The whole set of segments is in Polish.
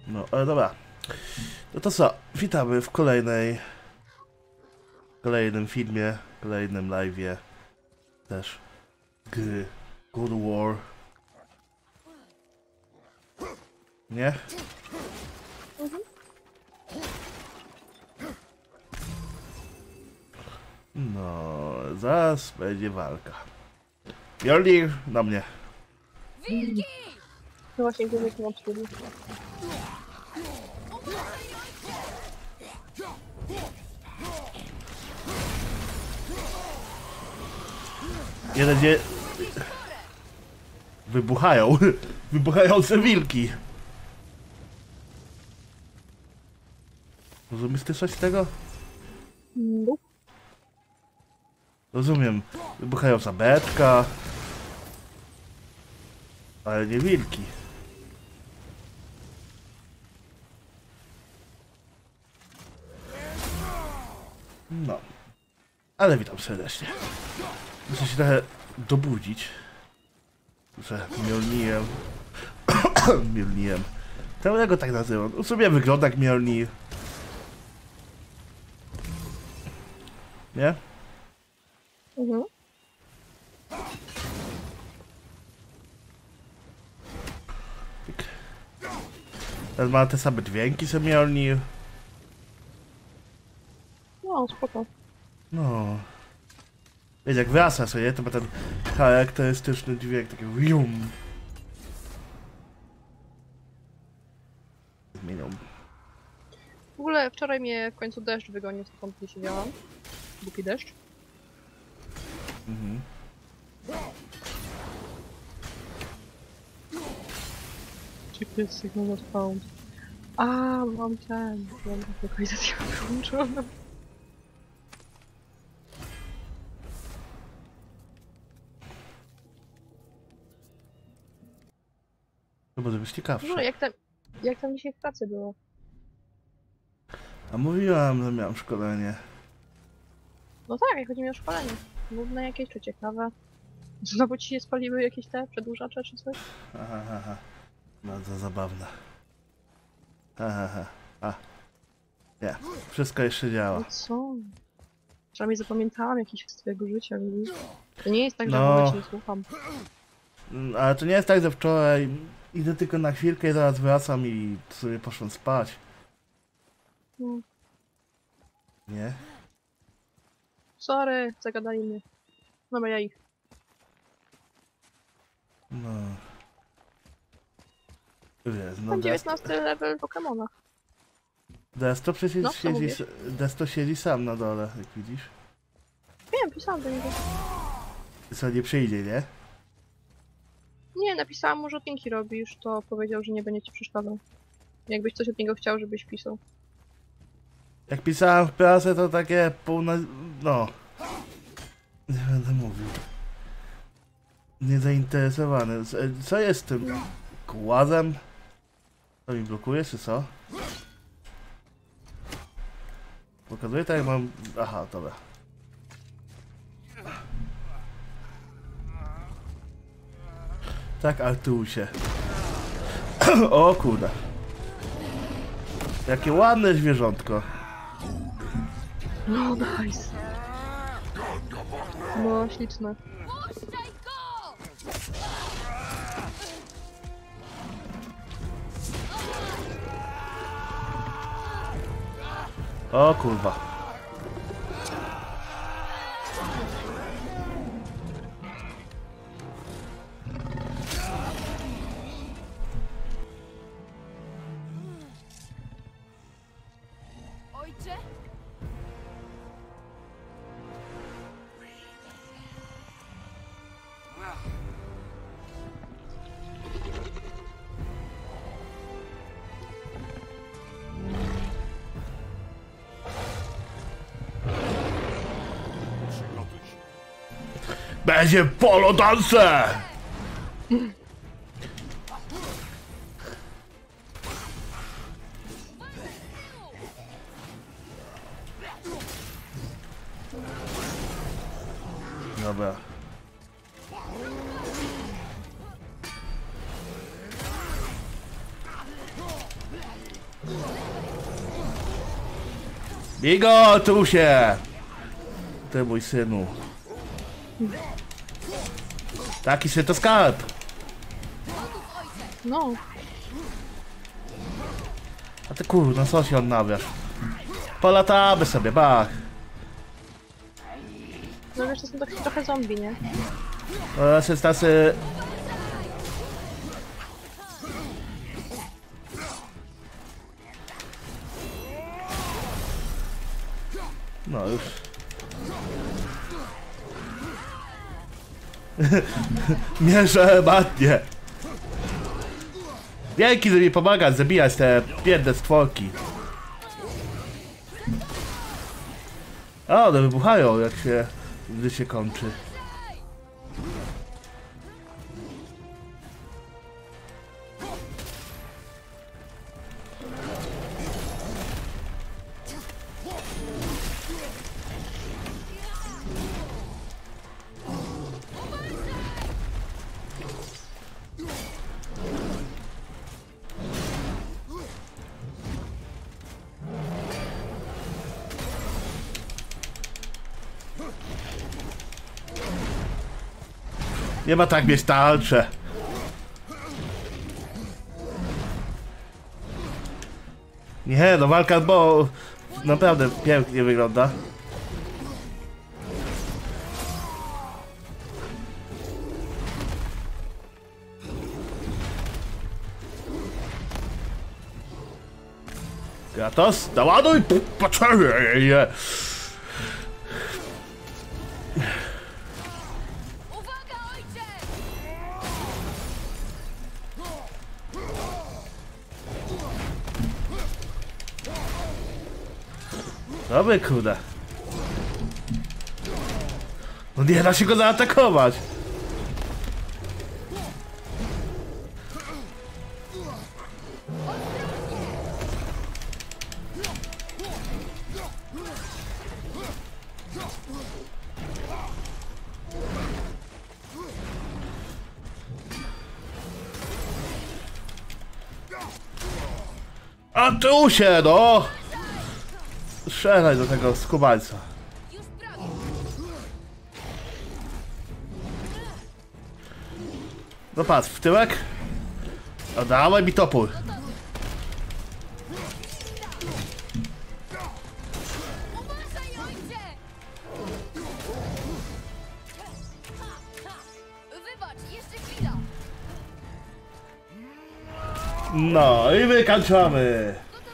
No, ale dobra. No to co? Witamy w kolejnym filmie, kolejnym live'ie. Też gry God of War. Nie? No, zaraz będzie walka. Mjolnir na mnie. No właśnie, głównie to mam przyjemnie. Jeden gdzie... Wybuchają. Wybuchające wilki. Rozumiesz ty coś z tego? No. Rozumiem. Wybuchająca beczka. Ale nie wilki. No. Ale witam serdecznie. Muszę się trochę dobudzić. Że Mjolnirem. Mjolnirem. Czemu ja go tak nazywam? W sumie wygląda jak Mjolnir. Nie? Mhm. Teraz ma te same dźwięki co Mjolnir. No, spoko. No. Wiecie, jak wraca sobie, to ma ten charakterystyczny dźwięk, taki wium. Zmienią. W ogóle wczoraj mnie w końcu deszcz wygonił, stąd nie siedziałam. Głupi deszcz. Mhm. GPS signal not found. A, mam lokalizację wyłączoną. To może być ciekawsze. No, jak tam dzisiaj w pracy było? A mówiłam, że miałam szkolenie. No tak, jak chodzi mi o szkolenie. Nudne jakieś, czy ciekawe? Znowu ci się spaliły jakieś te przedłużacze, czy coś? Aha, aha. Bardzo zabawne. Aha, a. Nie, wszystko jeszcze działa. No co? Przynajmniej zapamiętałam jakiś z twojego życia, widzisz? To nie jest tak, że No. w ogóle cię nie słucham. Ale to nie jest tak, że wczoraj idę tylko na chwilkę i zaraz wracam i sobie poszłem spać. No. Nie? Sorry, zagadali mnie. Dobra, ja ich. No. Wiesz, no Mam 19 level Pokemona. Desto przecież No, co siedzi, mówisz? Desto siedzi sam na dole, jak widzisz. Wiem, pisałam do niego. Co nie przyjdzie, nie? Nie, napisałam mu, że odcinki robisz, to powiedział, że nie będzie ci przeszkadzał. Jakbyś coś od niego chciał, żebyś pisał. Jak pisałem w prasę, to takie no. Nie będę mówił. Niezainteresowany. Co jest z tym głazem? To mi blokuje, czy co? Pokazuje tak, jak mam... Aha, dobra. Tak, Artusie. O kurde. Jakie ładne zwierzątko. No, nice. No, śliczne. O kurwa. Ojcze? Będzie polo dance! Dobra. Bigo, tu się! Ty mój synu. Taki się to skarb. No, A ty kurwa, co się odnawiasz? Polatamy sobie, bach. no wiesz, to są takie trochę zombie, nie? Teraz jest tacy... No już. Mierzę matnie. Dzięki, że mi pomagasz zabijać te biedne stworki. O, one wybuchają, jak się... gdy się kończy. Nie ma tak mieć tarcze. Nie, no walka, bo naprawdę pięknie wygląda. Kratos, naładuj, poczekaj. Dobry, kurde. No nie da się go zaatakować. A tu się, no! Strzelaj do tego skubańca. No patrz, w tyłek. A dawaj mi topór. No i wykańczamy.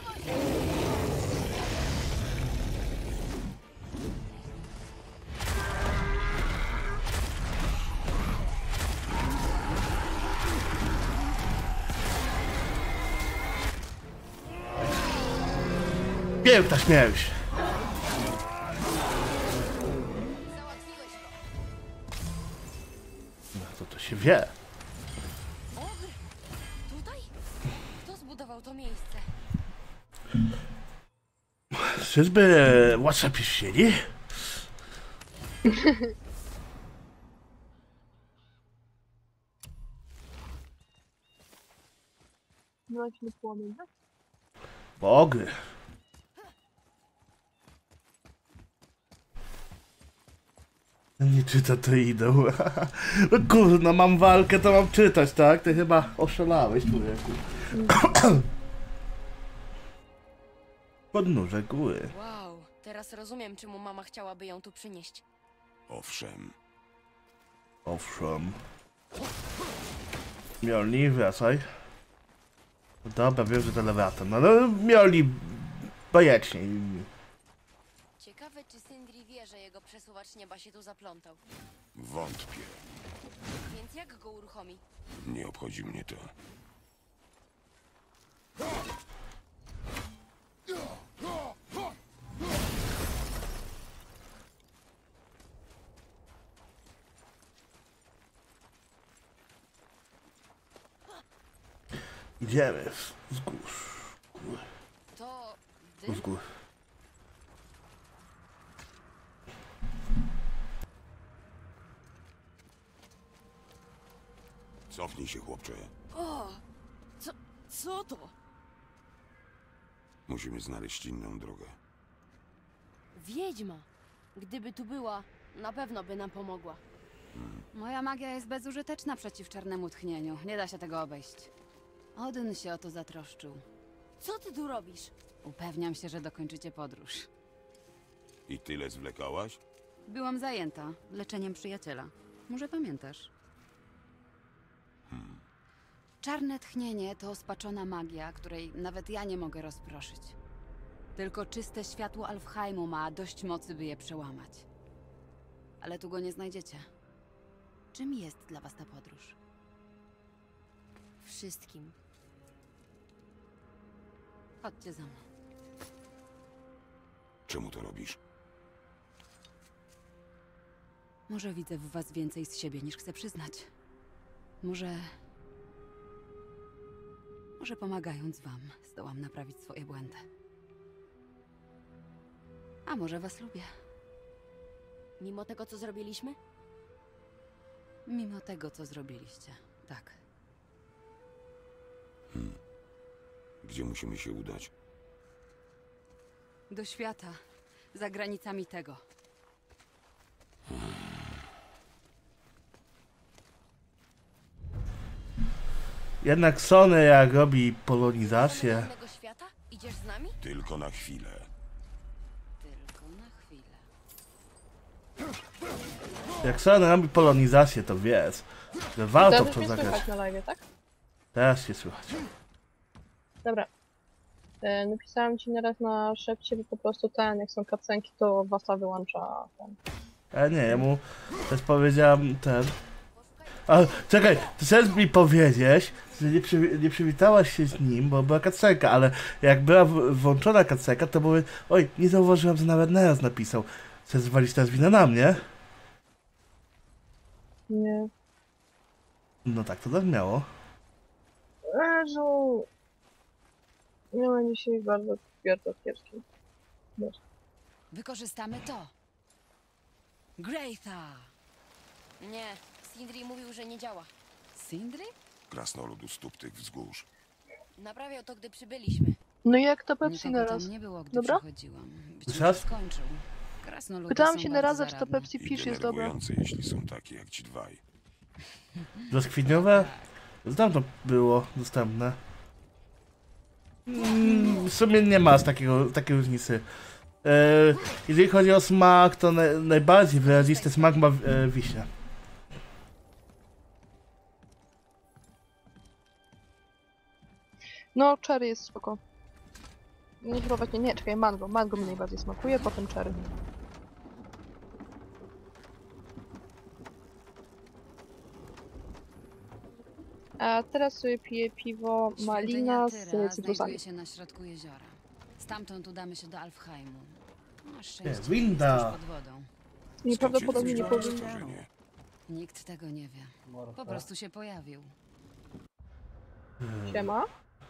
Piękna śmierć. No to się wie. Tutaj? Kto zbudował to miejsce? Czyżby władca pierścieni? No jakiś płomień, tak? Bogry. Nie czyta, to idą. No kurno, mam walkę, to mam czytać, tak? Ty chyba oszalałeś, człowieku. Podnóże góry. Wow, teraz rozumiem, czemu mama chciałaby ją tu przynieść. Owszem, Owszem. Mjolnir, wracaj. Dobra, wiem, że to lewatem. No, no Mjolnir bajecznie. Ciekawe, czy Sindri wie, że jego przesuwacz nieba się tu zaplątał. wątpię. Więc jak go uruchomi? Nie obchodzi mnie to. Idziemy wzgórz. To... dym? Wzgórz. Cofnij się, chłopcze. O! Co to? Musimy znaleźć inną drogę. Wiedźma. Gdyby tu była, na pewno by nam pomogła. Moja magia jest bezużyteczna przeciw czarnemu tchnieniu. Nie da się tego obejść. Odyn się o to zatroszczył. Co ty tu robisz? Upewniam się, że dokończycie podróż. I tyle zwlekałaś? Byłam zajęta leczeniem przyjaciela. Może pamiętasz? Czarne tchnienie to spaczona magia, której nawet ja nie mogę rozproszyć. Tylko czyste światło Alfheimu ma dość mocy, by je przełamać. Ale tu go nie znajdziecie. Czym jest dla was ta podróż? Wszystkim. Chodźcie za mną. Czemu to robisz? Może widzę w was więcej z siebie, niż chcę przyznać. Może pomagając wam, zdołam naprawić swoje błędy. A może was lubię. Mimo tego, co zrobiliśmy? Mimo tego, co zrobiliście. Tak. Gdzie musimy się udać? Do świata. Za granicami tego. Jednak Sony jak robi polonizację. Do innego świata? Idziesz z nami? Tylko na chwilę. Tylko na chwilę. Jak Sony robi polonizację, to wiesz, że warto Teraz w to mnie zagrać. słychać na live, tak? Teraz się słychać. Dobra. Napisałam ci nieraz na szepcie, bo po prostu jak są kacenki, to Wasa wyłącza ten. Nie, ja mu też powiedziałam ten. A czekaj, ty chcesz mi powiedzieć, że nie przywitałaś się z nim, bo była kacenka, ale jak była włączona kacenka, to były. Oj, nie zauważyłam, że nawet naraz napisał. Chcesz zwalić teraz winę na mnie? Nie. No tak to brzmiało. Jezu. Miałem dzisiaj bardzo kiepski. Wykorzystamy to. Greytha! Nie. Sindri mówił, że nie działa. Sindri? Krasnolud u stóp tych wzgórz. Naprawiał to, gdy przybyliśmy. No i jak to Pepsi Nikogo naraz? tam nie było, gdy Dobra? przychodziłam. Być Jeszcze może raz? skończył. Krasnoludy Pytałam są się bardzo naraz, czy to zaradne. Pepsi I Fish jest dobre. denerwujące, jeśli są takie jak ci dwaj. Brzoskwiniowe? Tak. Znam to było dostępne. W sumie nie ma z takiej różnicy. Jeżeli chodzi o smak, to najbardziej wyrazisty smak ma wiśnia. No, cherry jest spoko. Nie chyba właśnie, nie, czekaj, mango. Mango mi najbardziej smakuje, potem cherry. A teraz sobie piję piwo malina Świątynia z Tyra cytrusami. znajduje się na środku jeziora. Stamtąd udamy się do Alfheimu. Masz szczęście, winda. jesteś pod wodą. Nieprawdopodobnie nie Skąd się powinno. wzięło stworzenie? Nikt tego nie wie. Po prostu się pojawił. Siema.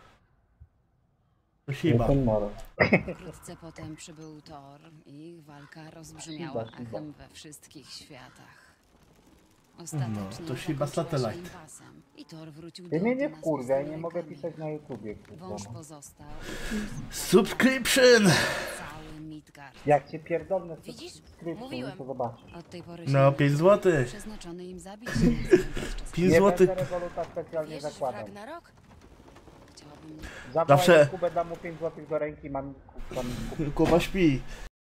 To Shiba. Wkrótce potem przybył Thor i ich walka rozbrzmiała echem we wszystkich światach. Ostatecznie No, to Shiba zakończyła się Satellite. impasem i Thor wrócił Ty do mnie nie Odyna z wkurwia i pustymi nie mogę rękami. pisać na YouTubie. Wąż kurwa. pozostał. Subscription! Cały Midgard. Jak cię pierdolne z Widzisz? subskrypcją, Mówiłem. to zobaczysz. Od tej pory No, się 5 zł. przeznaczony im zabić. 5 Nie zł. będę Revoluta specjalnie Wierzysz w zakładał. Ragnarok? Chciałabym Zabrałem Zawsze- Kubę, dam mu 5 zł do ręki, mam Kuba śpi.